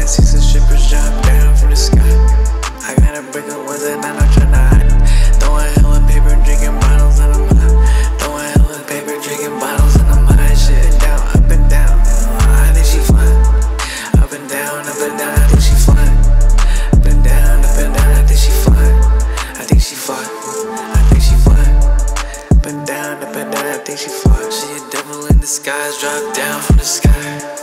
wanna see some strippers drop down from the sky. I gotta break up with it, and I'm tryna hide. Throwing hella paper, drinking bottles, and I'm high. Throwing hella paper, drinking bottles, and I'm high. Shit down, up and down. I think she flying. Up and down, I think she flying. Up and down, I think she flying. I think she flying. I think she flying. Up and down, I think she flying. She a devil in disguise, drop down from the sky.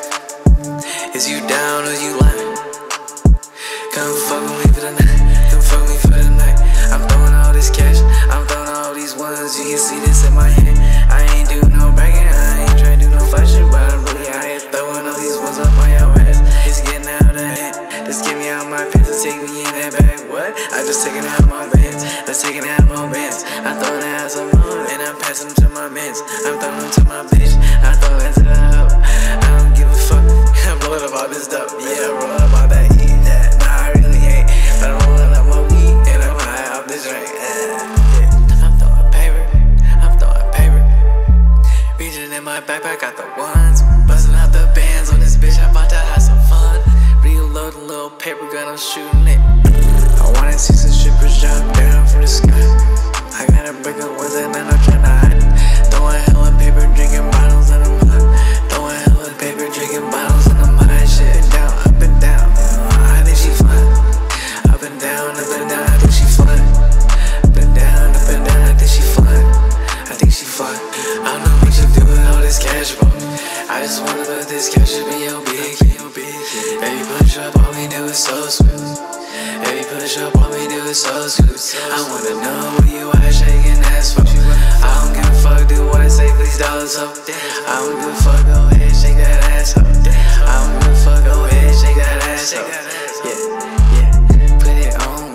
Is you down or you lying? Come fuck with me for the night. Come fuck me for the night. I'm throwing all this cash. I'm throwing all these ones. You can see this in my hand. I ain't do no bragging. I ain't trying to do no flash shit, but I'm really out here throwing all these ones up on your ass. It's getting out of hand. Just get me out my pants and take me in that bag. What? I just taking out my bands. Let's taking out my bands. I'm throwing out some more and I'm passing them to my mans. I'm throwing them to my bitch. I'm throwing it to the hoe. I don't give a fuck. I'm blowing up all this stuff. Yeah, I'm rolling up all that heat. Nah, I really ain't. But I'm rolling up my weed and I'm high off this drink. I'm throwing paper. I'm throwing paper. Reaching in my backpack, got the ones. Busting out the bands on this bitch. I'm about to have some fun. Reload a little paper gun, I'm shooting it. I wanna see some strippers drop down from the sky. I gotta break up with it, and I'm tryna hide. Throwing hella paper, drinking bottles, and I'm high. Throwing hella paper, drinking bottles, and I'm high. Shit down, up and down. I think she flying. Up and down, I think she flying. Up and down, I think she flying. I think she flying. I don't know what you do with all this cash, bro. I just wanna put this cash up in your big. Baby, push up, all we do is so smooth. Baby, push up, all we do is so smooth. I wanna know where you are shaking ass for. I don't give a fuck, do what I say for these dollars, ho. I don't give a fuck, go ahead, shake that ass, ho. I don't give a fuck, go ahead, shake that ass, ho. Yeah, put it on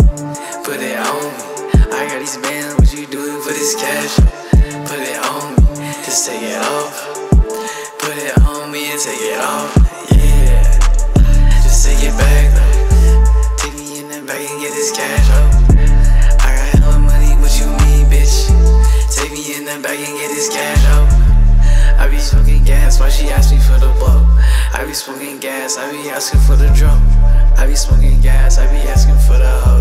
me. I got these bands, what you doing for this cash, ho? Put it on me, just take it off. Put it on me and take it off, yeah. Just take it back, though. Take me in the back and get this cash, ho. I got hella money, what you mean, bitch? Take me in the back and get this cash, ho. I be smoking gas, why she ask me for the blow? I be smoking gas, I be asking for the drum. I be smoking gas, I be asking for the hoe.